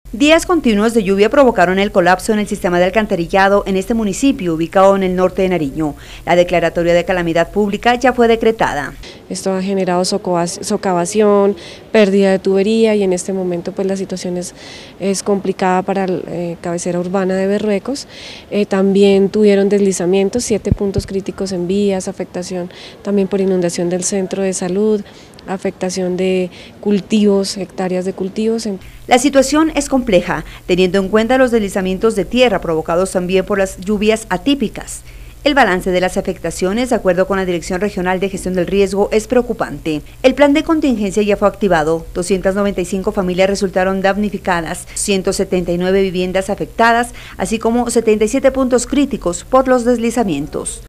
Días continuos de lluvia provocaron el colapso en el sistema de alcantarillado en este municipio, ubicado en el norte de Nariño. La declaratoria de calamidad pública ya fue decretada. Esto ha generado socavación, pérdida de tubería y en este momento pues la situación es complicada para la cabecera urbana de Berruecos. También tuvieron deslizamientos, 7 puntos críticos en vías, afectación también por inundación del centro de salud, afectación de cultivos, hectáreas de cultivos. La situación es compleja, teniendo en cuenta los deslizamientos de tierra provocados también por las lluvias atípicas. El balance de las afectaciones, de acuerdo con la Dirección Regional de Gestión del Riesgo, es preocupante. El plan de contingencia ya fue activado, 295 familias resultaron damnificadas, 179 viviendas afectadas, así como 77 puntos críticos por los deslizamientos.